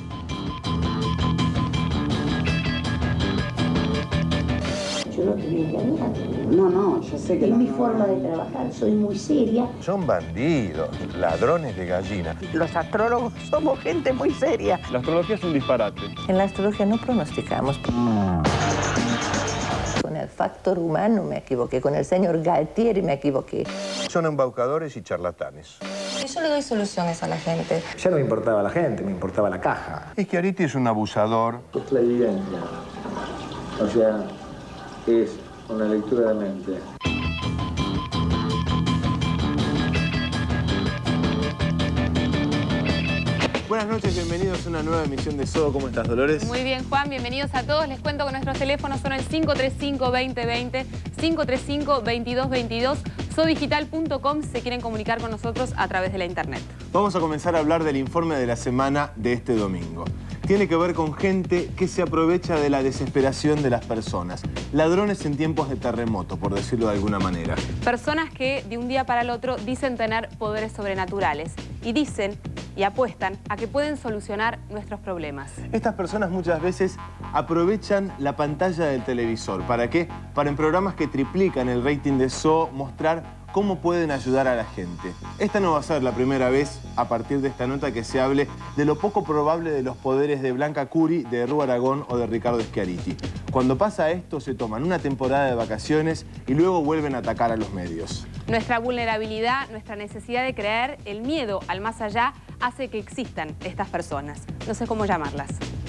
Yo no te voy a engañar. No, yo sé que Es no. mi forma de trabajar, soy muy seria. Son bandidos, ladrones de gallina. Los astrólogos somos gente muy seria. La astrología es un disparate. En la astrología no pronosticamos. Con el factor humano me equivoqué, con el señor Galtieri me equivoqué. Son embaucadores y charlatanes. Yo le doy soluciones a la gente. Ya no me importaba la gente, me importaba la caja. Schiaretti es un abusador. Es la evidencia. O sea, es una lectura de mente. Buenas noches, bienvenidos a una nueva emisión de Sodo. ¿Cómo estás, Dolores? Muy bien, Juan, bienvenidos a todos. Les cuento que nuestros teléfonos son el 535-2020, 535-2222, sodigital.com si se quieren comunicar con nosotros a través de la internet. Vamos a comenzar a hablar del informe de la semana de este domingo. Tiene que ver con gente que se aprovecha de la desesperación de las personas. Ladrones en tiempos de terremoto, por decirlo de alguna manera. Personas que de un día para el otro dicen tener poderes sobrenaturales y dicen y apuestan a que pueden solucionar nuestros problemas. Estas personas muchas veces aprovechan la pantalla del televisor. ¿Para qué? Para en programas que triplican el rating de Zoo mostrar cómo pueden ayudar a la gente. Esta no va a ser la primera vez, a partir de esta nota, que se hable de lo poco probable de los poderes de Blanca Curi, de Ru Aragón o de Ricardo Schiaretti. Cuando pasa esto, se toman una temporada de vacaciones y luego vuelven a atacar a los medios. Nuestra vulnerabilidad, nuestra necesidad de creer, el miedo al más allá, hace que existan estas personas. No sé cómo llamarlas.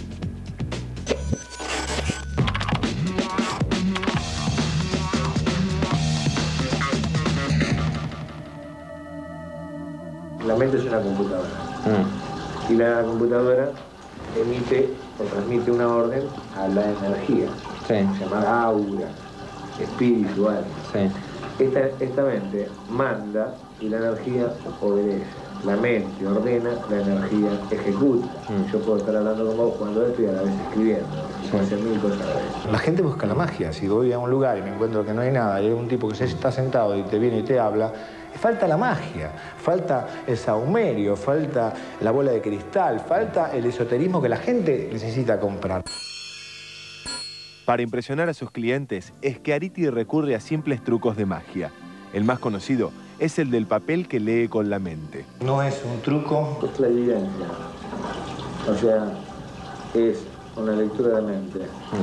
La mente es una computadora. Y la computadora emite o transmite una orden a la energía. Llamada aura, espiritual. Esta mente manda y la energía obedece. La mente ordena, la energía ejecuta. Yo puedo estar hablando con vos jugando esto y a la vez escribiendo. Puedo hacer mil cosas a la vez. La gente busca la magia. Si voy a un lugar y me encuentro que no hay nada y hay un tipo que se está sentado y te viene y te habla, falta la magia, falta el sahumerio, falta la bola de cristal, falta el esoterismo que la gente necesita comprar. Para impresionar a sus clientes, Schiaretti recurre a simples trucos de magia. El más conocido es el del papel que lee con la mente. No es un truco. Es la evidencia. O sea, es una lectura de mente.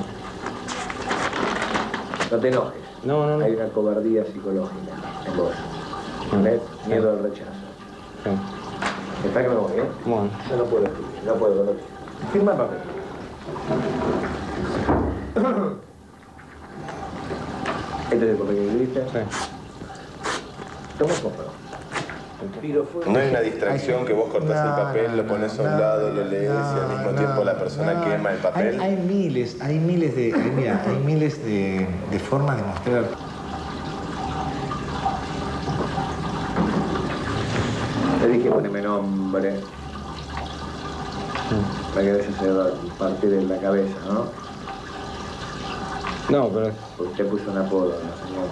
No te enojes. No. Hay una cobardía psicológica en vos. ¿Ves? Miedo al rechazo. Está que me voy, ¿eh? Bueno. Yo no puedo escribir, no puedo. Firma el papel. Este es el papel que escribiste. Toma compro. No hay una distracción que vos cortás el papel, lo pones a un lado, lo lees y al mismo tiempo la persona quema el papel. Hay miles de formas de mostrar. Le dije poneme nombre. Para que a veces se va a partir de la cabeza, ¿no? No, pero... Usted puso un apodo, ¿no, señor?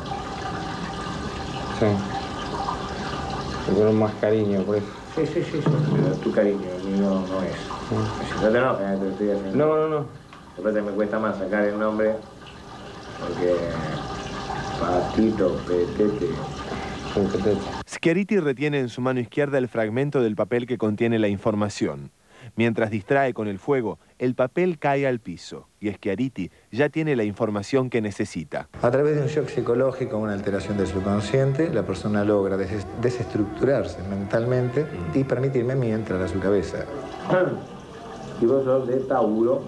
Sí. Le ponen más cariño, por eso. Sí, pero tu cariño, el mío no es. Si no te enojas, te lo estoy haciendo. No. Después me cuesta más sacar el nombre, porque... Patito, Petete... Schiaretti retiene en su mano izquierda el fragmento del papel que contiene la información. Mientras distrae con el fuego, el papel cae al piso y Schiaretti ya tiene la información que necesita. A través de un shock psicológico, una alteración del subconsciente, la persona logra desestructurarse mentalmente y permitirme a mí entrar a su cabeza. Y vos sos de Tauro,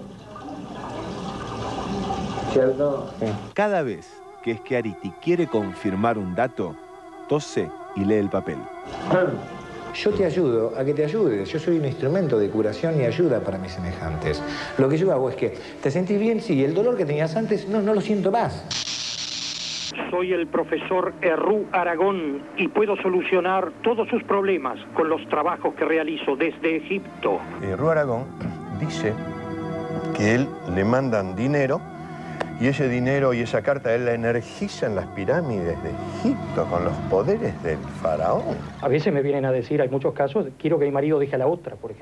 ¿cierto? Cada vez que Schiaretti quiere confirmar un dato, tose y lee el papel. Yo te ayudo a que te ayudes. Yo soy un instrumento de curación y ayuda para mis semejantes. Lo que yo hago es que, ¿te sentís bien? Sí, el dolor que tenías antes, no lo siento más. Soy el profesor Ru Aragón y puedo solucionar todos sus problemas con los trabajos que realizo desde Egipto. Ru Aragón dice que él le mandan dinero y ese dinero y esa carta él la energiza en las pirámides de Egipto con los poderes del faraón. A veces me vienen a decir, hay muchos casos, quiero que mi marido deje a la otra, por ejemplo.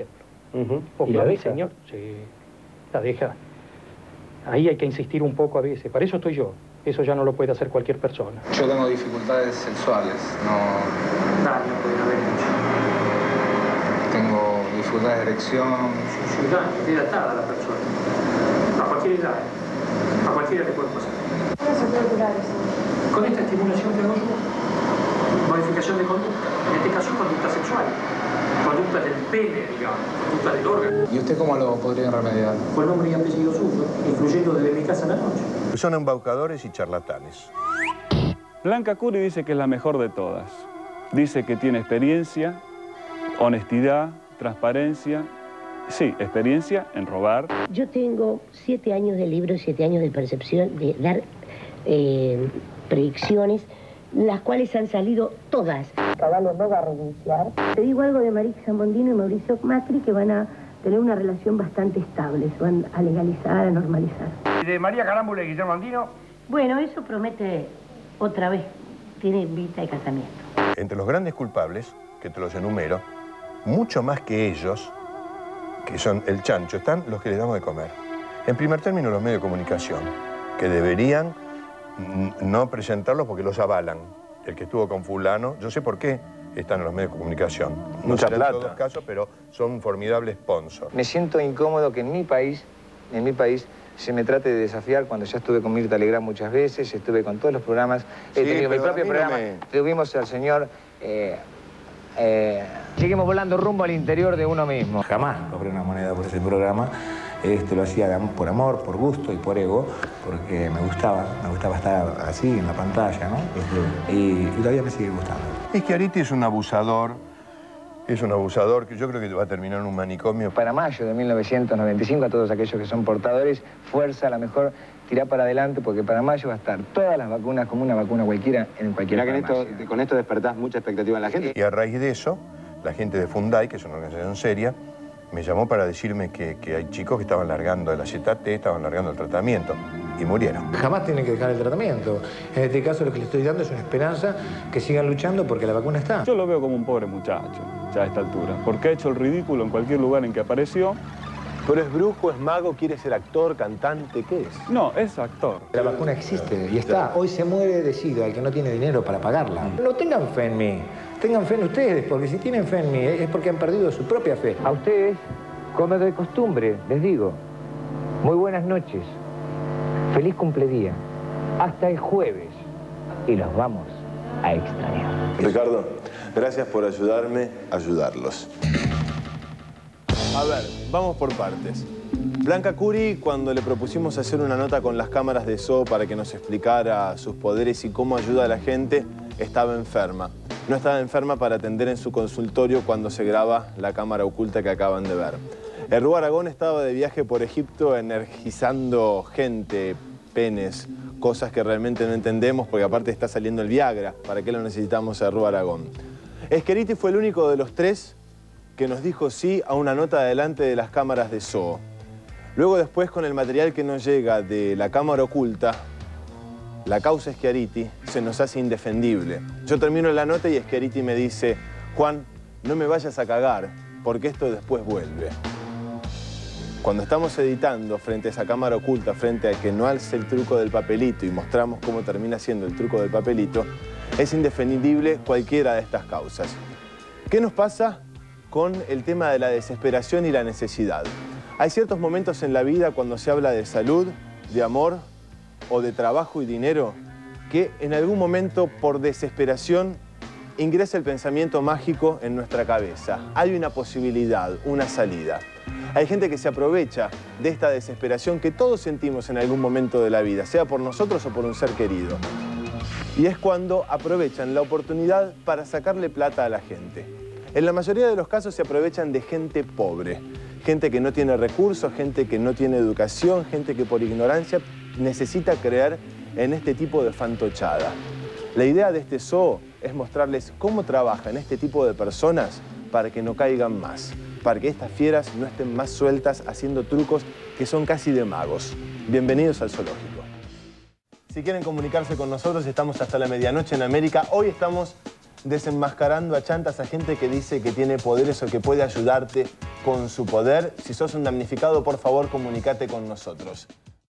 ¿Y la deja? Señor, sí, la deja. Ahí hay que insistir un poco a veces. Para eso estoy yo. Eso ya no lo puede hacer cualquier persona. Yo tengo dificultades sexuales, no... Daño pueden haber mucho. Tengo dificultades de erección. Sí, daño, queda atada la persona. A cualquier edad, a cualquiera le puede pasar. ¿Cómo se puede curar eso? Con esta estimulación que hago yo, modificación de conducta. En este caso, conducta sexual. Conducta del pene, digamos, conducta del órgano. ¿Y usted cómo lo podría remediar? Con nombre y apellido suyo, incluyendo desde mi casa a la noche. Son embaucadores y charlatanes. Blanca Curi dice que es la mejor de todas. Dice que tiene experiencia, honestidad, transparencia. Sí, experiencia en robar. Yo tengo 7 años de libro, 7 años de percepción, de dar predicciones, las cuales han salido todas. Caballo no va a renunciar. Te digo algo de Marisa Mondino y Mauricio Macri, que van a tener una relación bastante estable, se van a legalizar, a normalizar. ¿Y de María Carámbula y Guillermo Andino? Bueno, eso promete otra vez, tiene vista de casamiento. Entre los grandes culpables, que te los enumero, mucho más que ellos, que son el chancho, están los que les damos de comer. En primer término, los medios de comunicación, que deberían no presentarlos porque los avalan. El que estuvo con fulano, yo sé por qué están en los medios de comunicación. No Mucha será plata. en todos los casos, pero son formidables sponsors. Me siento incómodo que en mi país, se me trate de desafiar cuando ya estuve con Mirta Legrand muchas veces, estuve con todos los programas, he tenido mi propio programa, tuvimos al señor... seguimos volando rumbo al interior de uno mismo. Jamás cobré una moneda por ese programa. Lo hacía por amor, por gusto y por ego, porque me gustaba estar así en la pantalla, ¿no? Y todavía me sigue gustando. Schiaretti es un abusador que yo creo que va a terminar en un manicomio. Para mayo de 1995, a todos aquellos que son portadores, fuerza, a la mejor tirá para adelante, porque para mayo va a estar todas las vacunas, como una vacuna cualquiera, en cualquier farmacia. Con esto despertás mucha expectativa en la gente. Y a raíz de eso, la gente de Fundai, que es una organización seria, me llamó para decirme que hay chicos que estaban largando el AZT, estaban largando el tratamiento y murieron. Jamás tienen que dejar el tratamiento. En este caso lo que le estoy dando es una esperanza que sigan luchando porque la vacuna está. Yo lo veo como un pobre muchacho, ya a esta altura, porque ha hecho el ridículo en cualquier lugar en que apareció. ¿Pero es brujo, es mago, quiere ser actor, cantante? ¿Qué es? No, es actor. La vacuna existe y está. Hoy se muere de SIDA el que no tiene dinero para pagarla. No tengan fe en mí, tengan fe en ustedes, porque si tienen fe en mí es porque han perdido su propia fe. A ustedes, como de costumbre, les digo, muy buenas noches, feliz cumpledía, hasta el jueves, y los vamos a extrañar. Ricardo, gracias por ayudarme a ayudarlos. A ver, vamos por partes. Blanca Curi, cuando le propusimos hacer una nota con las cámaras de Zoo para que nos explicara sus poderes y cómo ayuda a la gente, estaba enferma. No estaba enferma para atender en su consultorio cuando se graba la cámara oculta que acaban de ver. Errú Aragón estaba de viaje por Egipto energizando gente, penes, cosas que realmente no entendemos porque aparte está saliendo el Viagra. ¿Para qué lo necesitamos a Errú Aragón? Schiaretti fue el único de los tres que nos dijo sí a una nota delante de las cámaras de Zoo. Luego después, con el material que nos llega de la cámara oculta, la causa Schiaretti se nos hace indefendible. Yo termino la nota y Schiaretti me dice, Juan, no me vayas a cagar, porque esto después vuelve. Cuando estamos editando frente a esa cámara oculta, frente a que no hace el truco del papelito y mostramos cómo termina siendo el truco del papelito, es indefendible cualquiera de estas causas. ¿Qué nos pasa con el tema de la desesperación y la necesidad? Hay ciertos momentos en la vida cuando se habla de salud, de amor o de trabajo y dinero que en algún momento por desesperación ingresa el pensamiento mágico en nuestra cabeza. Hay una posibilidad, una salida. Hay gente que se aprovecha de esta desesperación que todos sentimos en algún momento de la vida, sea por nosotros o por un ser querido. Y es cuando aprovechan la oportunidad para sacarle plata a la gente. En la mayoría de los casos se aprovechan de gente pobre, gente que no tiene recursos, gente que no tiene educación, gente que por ignorancia necesita creer en este tipo de fantochada. La idea de este zoo es mostrarles cómo trabajan este tipo de personas para que no caigan más, para que estas fieras no estén más sueltas haciendo trucos que son casi de magos. Bienvenidos al zoológico. Si quieren comunicarse con nosotros, estamos hasta la medianoche en América. Hoy estamos desenmascarando a chantas a gente que dice que tiene poderes o que puede ayudarte con su poder. Si sos un damnificado, por favor, comunicate con nosotros.